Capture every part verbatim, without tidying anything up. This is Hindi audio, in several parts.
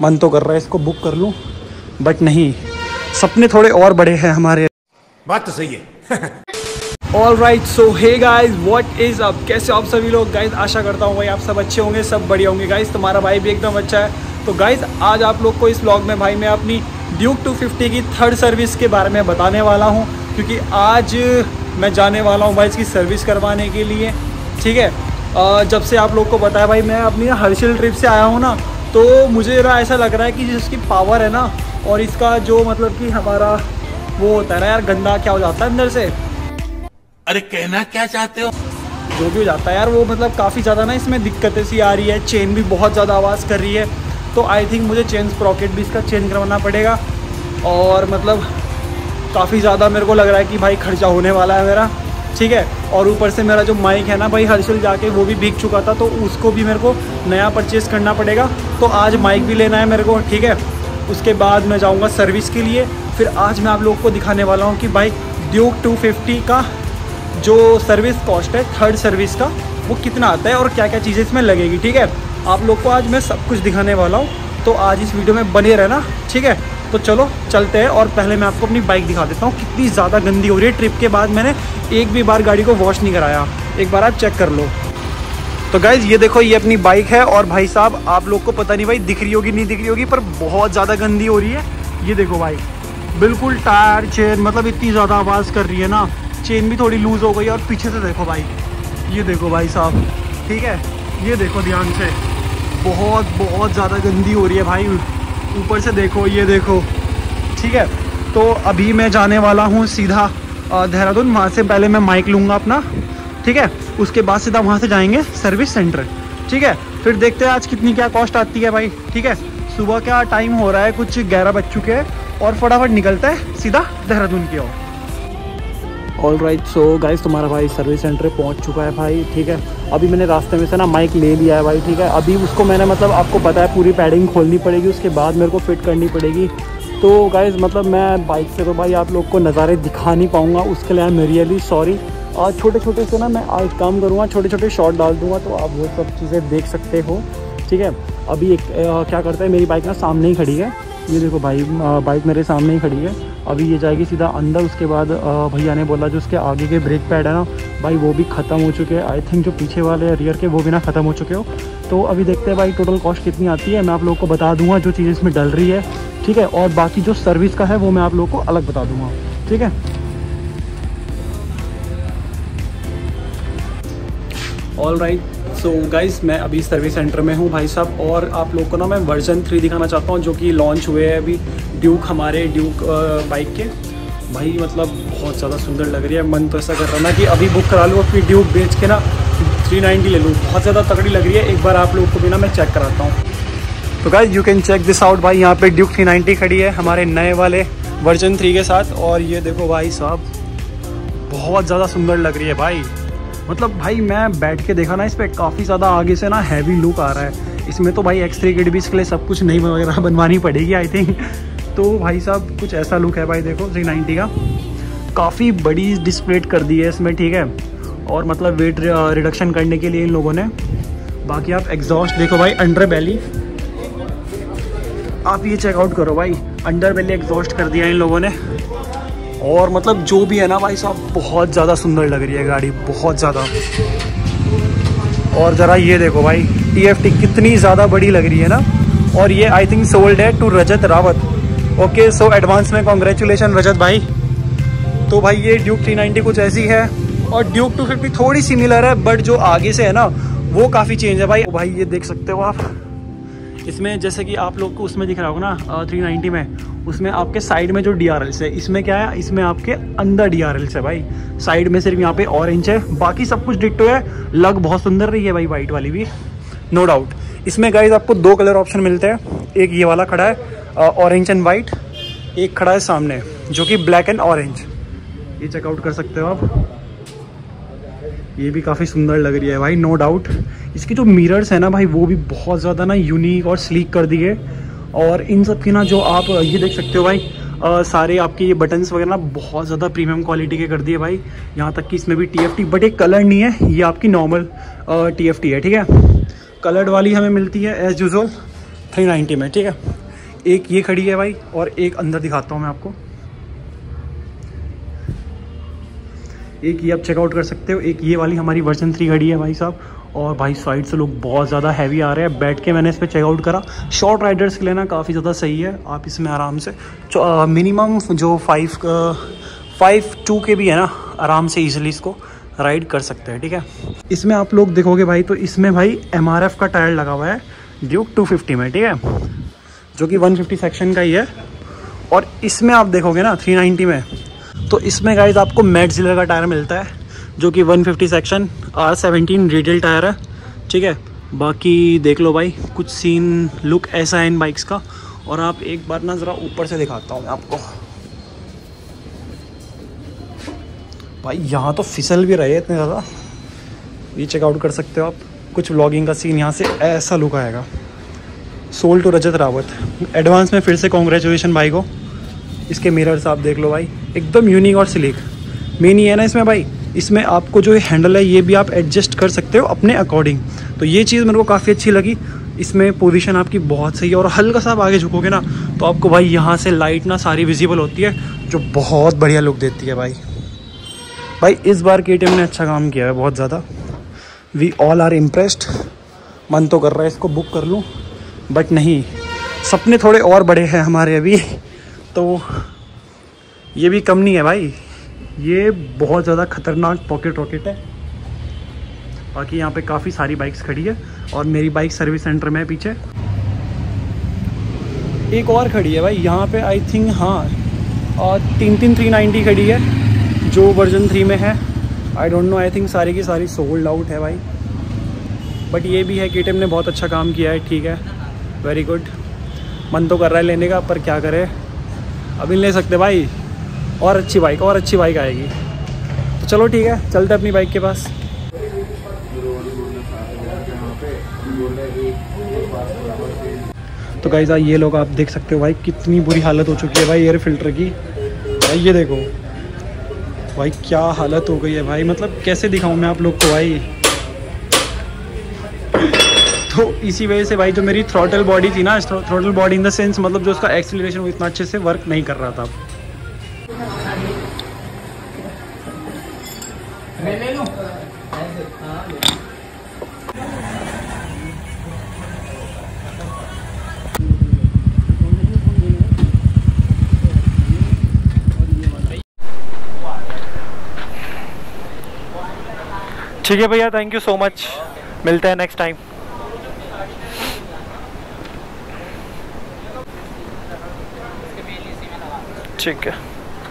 मन तो कर रहा है इसको बुक कर लूँ, बट नहीं, सपने थोड़े और बड़े हैं हमारे। बात तो सही है। All right, so hey guys, what is up, कैसे आप सभी लोग गाइज। आशा करता हूँ भाई आप सब अच्छे होंगे, सब बढ़िया होंगे गाइज। तुम्हारा भाई भी एकदम अच्छा है। तो गाइज आज आप लोग को इस व्लॉग में भाई मैं अपनी ड्यूक टू फिफ्टी की थर्ड सर्विस के बारे में बताने वाला हूँ, क्योंकि आज मैं जाने वाला हूँ भाई इसकी सर्विस करवाने के लिए। ठीक है, जब से आप लोग को पता है भाई मैं अपनी ना हर्षिल ट्रिप से आया हूँ ना, तो मुझे ना ऐसा लग रहा है कि जिसकी पावर है ना, और इसका जो मतलब कि हमारा वो होता है ना यार, गंदा क्या हो जाता है अंदर से। अरे कहना क्या चाहते हो? जो भी हो जाता है यार, वो मतलब काफ़ी ज़्यादा ना इसमें दिक्कतें सी आ रही है। चेन भी बहुत ज़्यादा आवाज़ कर रही है, तो आई थिंक मुझे चेन स्प्रॉकेट भी इसका चेंज करवाना पड़ेगा। और मतलब काफ़ी ज़्यादा मेरे को लग रहा है कि भाई खर्चा होने वाला है मेरा। ठीक है, और ऊपर से मेरा जो माइक है ना भाई हर्षिल जाके वो भी बिक चुका था, तो उसको भी मेरे को नया परचेज़ करना पड़ेगा। तो आज माइक भी लेना है मेरे को। ठीक है, उसके बाद मैं जाऊँगा सर्विस के लिए। फिर आज मैं आप लोग को दिखाने वाला हूँ कि भाई ड्यूक टू फिफ्टी का जो सर्विस कॉस्ट है थर्ड सर्विस का, वो कितना आता है और क्या क्या चीज़ें इसमें लगेगी। ठीक है, आप लोग को आज मैं सब कुछ दिखाने वाला हूँ, तो आज इस वीडियो में बने रहना। ठीक है, तो चलो चलते हैं। और पहले मैं आपको अपनी बाइक दिखा देता हूँ, कितनी ज़्यादा गंदी हो रही है। ट्रिप के बाद मैंने एक भी बार गाड़ी को वॉश नहीं कराया, एक बार आप चेक कर लो। तो गाइज़ ये देखो, ये अपनी बाइक है, और भाई साहब आप लोग को पता नहीं भाई दिख रही होगी नहीं दिख रही होगी, पर बहुत ज़्यादा गंदी हो रही है। ये देखो भाई, बिल्कुल टायर चेन मतलब इतनी ज़्यादा आवाज़ कर रही है ना, चेन भी थोड़ी लूज़ हो गई। और पीछे से देखो भाई, ये देखो भाई साहब, ठीक है, ये देखो ध्यान से, बहुत बहुत ज़्यादा गंदी हो रही है भाई। ऊपर से देखो, ये देखो। ठीक है, तो अभी मैं जाने वाला हूँ सीधा देहरादून। वहाँ से पहले मैं माइक लूँगा अपना। ठीक है, उसके बाद सीधा वहाँ से जाएंगे सर्विस सेंटर। ठीक है, फिर देखते हैं आज कितनी क्या कॉस्ट आती है भाई। ठीक है, सुबह का टाइम हो रहा है, कुछ ग्यारह बज चुके हैं, और फटाफट निकलता है सीधा देहरादून की ओर। ऑल राइट, सो गाइस तुम्हारा भाई सर्विस सेंटर पहुंच चुका है भाई। ठीक है, अभी मैंने रास्ते में से ना माइक ले लिया है भाई। ठीक है, अभी उसको मैंने मतलब आपको पता है पूरी पैडिंग खोलनी पड़ेगी, उसके बाद मेरे को फिट करनी पड़ेगी। तो गाइस मतलब मैं बाइक से तो भाई आप लोग को नज़ारे दिखा नहीं पाऊँगा, उसके लिए आई एम रियली सॉरी। और छोटे छोटे से ना मैं आज काम करूँगा, छोटे छोटे शॉट डाल दूँगा, तो आप वो सब चीज़ें देख सकते हो। ठीक है, अभी एक आ, क्या करता है, मेरी बाइक ना सामने ही खड़ी है। ये देखो भाई, बाइक मेरे सामने ही खड़ी है। अभी ये जाएगी सीधा अंदर। उसके बाद भैया ने बोला जो उसके आगे के ब्रेक पैड है ना भाई, वो भी ख़त्म हो चुके हैं। आई थिंक जो पीछे वाले रियर के वो भी ना ख़त्म हो चुके हो। तो अभी देखते हैं भाई टोटल कॉस्ट कितनी आती है। मैं आप लोगों को बता दूंगा जो चीज़ इसमें डल रही है। ठीक है, और बाकी जो सर्विस का है वो मैं आप लोगों को अलग बता दूँगा। ठीक है, ऑल राइट, सो गाइज़ मैं अभी सर्विस सेंटर में हूँ भाई साहब, और आप लोग को ना मैं वर्जन थ्री दिखाना चाहता हूँ जो कि लॉन्च हुए हैं अभी ड्यूक, हमारे ड्यूक बाइक के। भाई मतलब बहुत ज़्यादा सुंदर लग रही है। मन तो ऐसा कर रहा है ना कि अभी बुक करा लूँ, अपनी ड्यूक बेच के ना थ्री नाइन्टी ले लूँ। बहुत ज़्यादा तगड़ी लग रही है। एक बार आप लोग को भी ना मैं चेक कराता हूँ। तो guys you can check this out भाई, यहाँ पे ड्यूक थ्री नाइन्टी खड़ी है हमारे नए वाले वर्जन थ्री के साथ। और ये देखो भाई साहब, बहुत ज़्यादा सुंदर लग रही है भाई। मतलब भाई मैं बैठ के देखा ना इस पर, काफ़ी ज़्यादा आगे से ना हैवी लुक आ रहा है इसमें। तो भाई एक्स थ्री किट भी इसके लिए सब कुछ नई वगैरह बनवानी पड़ेगी आई थिंक। तो भाई साहब कुछ ऐसा लुक है भाई, देखो थ्री नाइन्टी का। काफ़ी बड़ी डिस्प्ले कर दी है इसमें। ठीक है, और मतलब वेट रिडक्शन करने के लिए इन लोगों ने। बाकी आप एग्जॉस्ट देखो भाई, अंडर बेली आप ये चेकआउट करो भाई, अंडर बेली एग्जॉस्ट कर दिया इन लोगों ने। और मतलब जो भी है ना भाई साहब, बहुत ज़्यादा सुंदर लग रही है गाड़ी, बहुत ज़्यादा। और ज़रा ये देखो भाई, टी एफ टी कितनी ज़्यादा बड़ी लग रही है ना। और ये आई थिंक सोल्ड है to Rajat Rawat. Okay, so advance में कॉन्ग्रेचुलेशन रजत भाई। तो भाई ये ड्यूक थ्री नाइन्टी कुछ ऐसी है, और ड्यूक टू फिफ्टी थोड़ी सिमिलर है, बट जो आगे से है ना वो काफ़ी चेंज है भाई। भाई ये देख सकते हो आप, इसमें जैसे कि आप लोग को उसमें दिख रहा होगा ना थ्री नाइन्टी में, उसमें आपके साइड में जो डी आर एल्स है, इसमें क्या है, इसमें आपके अंदर डी आर एल्स है भाई। साइड में सिर्फ यहाँ पे ऑरेंज है, बाकी सब कुछ डिट्टो है। लग बहुत सुंदर रही है भाई, वाइट वाली भी नो डाउट। इसमें गाइज आपको दो कलर ऑप्शन मिलते हैं। एक ये वाला खड़ा है ऑरेंज एंड वाइट, एक खड़ा है सामने जो कि ब्लैक एंड ऑरेंज। ये चेकआउट कर सकते हो आप, ये भी काफ़ी सुंदर लग रही है भाई नो डाउट। इसकी जो मिरर्स है ना भाई, वो भी बहुत ज़्यादा ना यूनिक और स्लीक कर दिए। और इन सब की ना जो आप ये देख सकते हो भाई, आ, सारे आपके ये बटन्स वगैरह ना बहुत ज़्यादा प्रीमियम क्वालिटी के कर दिए भाई। यहाँ तक कि इसमें भी टी एफ टी, बट एक कलर नहीं है, ये आपकी नॉर्मल टी एफ टी है। ठीक है, कलर्ड वाली हमें मिलती है एज यूजुअल। थ्री नाइन्टी में, ठीक है। एक ये खड़ी है भाई, और एक अंदर दिखाता हूँ मैं आपको। एक ये आप चेकआउट कर सकते हो, एक ये वाली हमारी वर्जन थ्री खड़ी है भाई साहब। और भाई साइड से लोग बहुत ज़्यादा हैवी आ रहे हैं। बैठ के मैंने इस पर चेकआउट करा, शॉर्ट राइडर्स के लिए ना काफ़ी ज़्यादा सही है। आप इसमें आराम से मिनिमम जो फाइव फाइव टू के भी है ना, आराम से ईजिली इसको राइड कर सकते हैं, ठीक है। इसमें आप लोग देखोगे भाई, तो इसमें भाई एम आर एफ का टायर लगा हुआ है ड्यूक टू फिफ्टी में, ठीक है, जो कि वन फिफ्टी सेक्शन का ही है। और इसमें आप देखोगे ना थ्री नाइन्टी में, तो इसमें गाइज आपको मैटजिलर का टायर मिलता है, जो कि one fifty section R seventeen radial tyre है, ठीक है। बाकी देख लो भाई, कुछ सीन लुक ऐसा है इन बाइक्स का। और आप एक बार ना ज़रा ऊपर से दिखाता हूँ मैं आपको भाई, यहाँ तो फिसल भी रहे इतने ज़्यादा, ये चेकआउट कर सकते हो आप। कुछ व्लॉगिंग का सीन यहाँ से ऐसा लुक आएगा। Sold to Rajat Rawat, advance में फिर से कॉन्ग्रेचुलेशन भाई को। इसके मिरर्स आप देख लो भाई, एकदम यूनिक और स्लीक। मेन ये है ना इसमें भाई, इसमें आपको जो हैंडल है ये भी आप एडजस्ट कर सकते हो अपने अकॉर्डिंग, तो ये चीज़ मेरे को काफ़ी अच्छी लगी। इसमें पोजीशन आपकी बहुत सही है, और हल्का सा आप आगे झुकोगे ना तो आपको भाई यहाँ से लाइट ना सारी विजिबल होती है, जो बहुत बढ़िया लुक देती है भाई। भाई इस बार के टी एम ने अच्छा काम किया है बहुत ज़्यादा। We all are impressed. मन तो कर रहा है इसको बुक कर लूँ, बट नहीं, सपने थोड़े और बड़े हैं हमारे अभी, तो ये भी कम नहीं है भाई। ये बहुत ज़्यादा खतरनाक पॉकेट रॉकेट है। बाकी यहाँ पे काफ़ी सारी बाइक्स खड़ी है, और मेरी बाइक सर्विस सेंटर में है पीछे। एक और खड़ी है भाई यहाँ पे, आई थिंक, हाँ, और तीन तीन थ्री नाइन्टी खड़ी है, जो वर्जन थ्री में है। I don't know, I think सारी की सारी सोल्ड आउट है भाई, बट ये भी है के टी एम ने बहुत अच्छा काम किया है, ठीक है, वेरी गुड। मन तो कर रहा है लेने का, पर क्या करे, अभी ले सकते भाई। और अच्छी बाइक और अच्छी बाइक आएगी, तो चलो ठीक है, चलते अपनी बाइक के पास। तो गाइस ये लोग आप देख सकते हो भाई, कितनी बुरी हालत हो चुकी है भाई एयर फिल्टर की। भाई ये देखो भाई, क्या हालत हो गई है भाई, मतलब कैसे दिखाऊं मैं आप लोग को भाई। तो इसी वजह से भाई जो मेरी थ्रॉटल बॉडी थी ना, throttle body in the sense मतलब जो उसका एक्सीलरेशन वो इतना अच्छे से वर्क नहीं कर रहा था। ले लूं? ठीक है भैया, थैंक यू सो मच, मिलते हैं नेक्स्ट टाइम। ठीक है,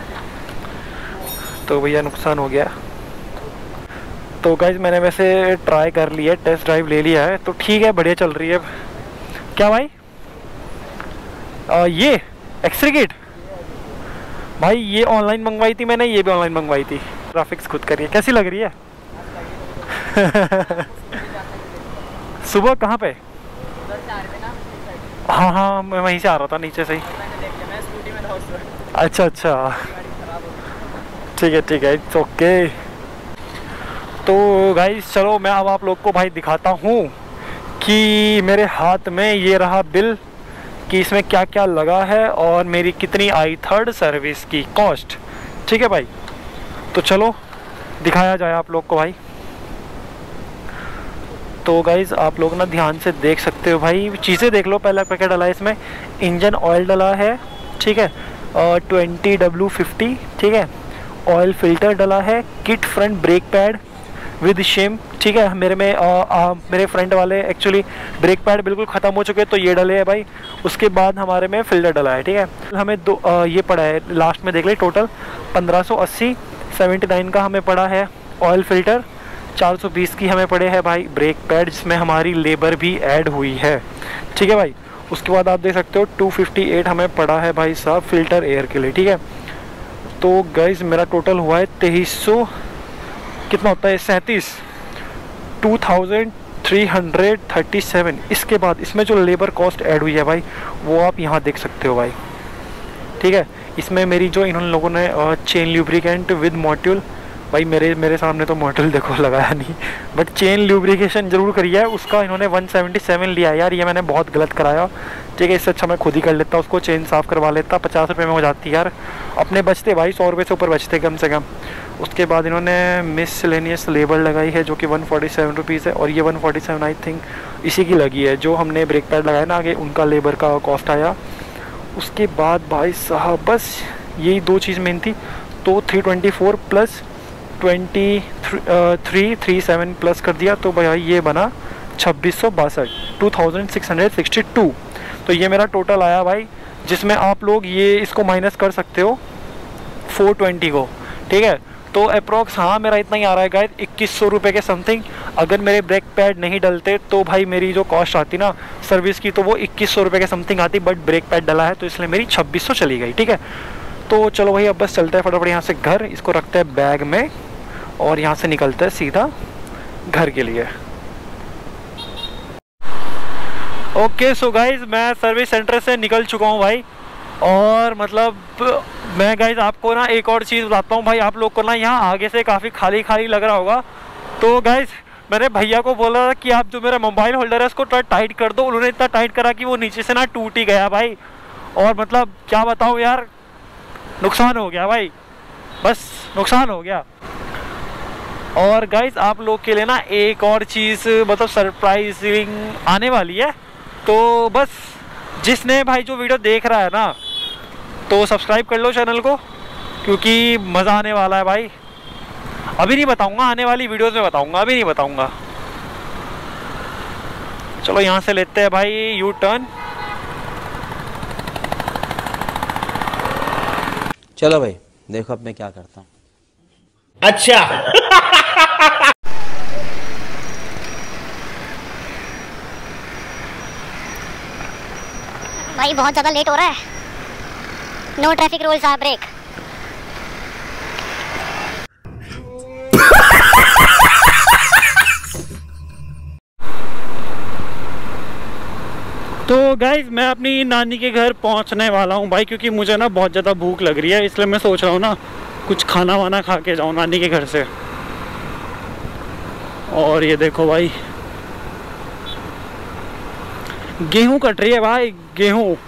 तो भैया नुकसान हो गया। तो गाइज मैंने वैसे ट्राई कर लिया है, टेस्ट ड्राइव ले लिया है, तो ठीक है, बढ़िया चल रही है। क्या भाई आ, ये एक्सरे किट भाई, ये ऑनलाइन मंगवाई थी मैंने, ये भी ऑनलाइन मंगवाई थी। ग्राफिक्स खुद करिए, कैसी लग रही है? सुबह कहाँ पे? हाँ हाँ, मैं वहीं से आ रहा था नीचे से ही। अच्छा अच्छा, ठीक है ठीक है, इट्स ओके। तो गाइस चलो मैं अब आप लोग को भाई दिखाता हूँ कि मेरे हाथ में ये रहा बिल, कि इसमें क्या क्या लगा है और मेरी कितनी आई थर्ड सर्विस की कॉस्ट। ठीक है भाई, तो चलो दिखाया जाए आप लोग को भाई। तो गाइज़ आप लोग ना ध्यान से देख सकते हो भाई, चीज़ें देख लो। पहला पैकेट डला है इसमें, इंजन ऑयल डला है, ठीक है, और ट्वेंटी डब्ल्यू फिफ्टी, ठीक है, ऑयल फिल्टर डला है, kit front brake pad with shim, ठीक है। मेरे में आ, आ, मेरे फ्रंट वाले एक्चुअली ब्रेक पैड बिल्कुल ख़त्म हो चुके हैं, तो ये डले हैं भाई। उसके बाद हमारे में फिल्टर डला है, ठीक है। हमें दो आ, ये पड़ा है लास्ट में देख ले, टोटल पंद्रह सौ अस्सी, सेवेंटी नाइन का हमें पड़ा है ऑयल फिल्टर, चार सौ बीस की हमें पड़े हैं भाई ब्रेक पैड, जिसमें हमारी लेबर भी ऐड हुई है, ठीक है भाई। उसके बाद आप देख सकते हो टू फिफ्टी एट हमें पड़ा है भाई साहब फिल्टर एयर के लिए, ठीक है। तो गाइस मेरा टोटल हुआ है तेईस सौ, कितना होता है, सैंतीस, two thousand three hundred thirty seven. इसके बाद इसमें जो लेबर कॉस्ट ऐड हुई है भाई, वो आप यहाँ देख सकते हो भाई, ठीक है। इसमें मेरी जो इन्होंने लोगों ने चेन ल्यूब्रिकेंट विद मॉड्यूल भाई मेरे मेरे सामने तो मॉडल देखो लगाया नहीं, बट चेन ल्यूब्रिकेशन जरूर करी है उसका इन्होंने वन सेवेंटी सेवन लिया यार, ये मैंने बहुत गलत कराया। ठीक है, इससे अच्छा मैं खुद ही कर लेता, उसको चेन साफ़ करवा लेता, पचास रुपये में हो जाती यार, अपने बचते भाई, सौ रुपये से ऊपर बचते कम से कम। उसके बाद इन्होंने मिसलेनियस लेबल लगाई है जो कि वन फोर्टी सेवन रुपीज़ है, और ये one forty seven I think इसी की लगी है, जो हमने ब्रेक पैड लगाया ना आगे उनका लेबर का कॉस्ट आया। उसके बाद भाई साहब बस यही दो चीज़ मेन थी, तो three twenty four plus twenty three three seven plus कर दिया, तो भाई ये बना छब्बीस सौ बासठ two thousand six hundred sixty two. तो ये मेरा टोटल आया भाई, जिसमें आप लोग ये इसको माइनस कर सकते हो फोर ट्वेंटी को। ठीक है, तो अप्रॉक्स हाँ मेरा इतना ही आ रहा है गाइस, इक्कीस सौ रुपये के समथिंग। अगर मेरे ब्रेक पैड नहीं डलते तो भाई मेरी जो कॉस्ट आती ना सर्विस की, तो वो इक्कीस सौ रुपये के समथिंग आती, बट ब्रेक पैड डला है तो इसलिए मेरी छब्बीस सौ चली गई। ठीक है, तो चलो भाई अब बस चलते हैं फटाफट यहाँ से घर, इसको रखते हैं बैग में और यहाँ से निकलते हैं सीधा घर के लिए। ओके सो गाइज मैं सर्विस सेंटर से निकल चुका हूँ भाई, और मतलब मैं गाइज आपको ना एक और चीज़ बताता हूँ भाई, आप लोग को ना यहाँ आगे से काफ़ी खाली खाली लग रहा होगा। तो गाइज मैंने भैया को बोला था कि आप जो मेरा मोबाइल होल्डर है उसको थोड़ा टाइट कर दो, उन्होंने इतना टाइट करा कि वो नीचे से ना टूट ही गया भाई, और मतलब क्या बताऊँ यार, नुकसान हो गया भाई, बस नुकसान हो गया। और गाइज आप लोग के लिए ना एक और चीज़ मतलब सरप्राइजिंग आने वाली है, तो बस जिसने भाई जो वीडियो देख रहा है ना तो सब्सक्राइब कर लो चैनल को, क्योंकि मज़ा आने वाला है भाई। अभी नहीं बताऊंगा, आने वाली वीडियोस में बताऊंगा, अभी नहीं बताऊंगा। चलो यहाँ से लेते हैं भाई यू टर्न। चलो भाई देखो अब मैं क्या करता हूँ। अच्छा भाई बहुत ज़्यादा लेट हो रहा है, no traffic rules are break. तो गाइज मैं अपनी नानी के घर पहुंचने वाला हूं भाई, क्योंकि मुझे ना बहुत ज़्यादा भूख लग रही है, इसलिए मैं सोच रहा हूं ना कुछ खाना वाना खा के जाऊं नानी के घर से। और ये देखो भाई गेहूं कट रही है भाई, गेहूं।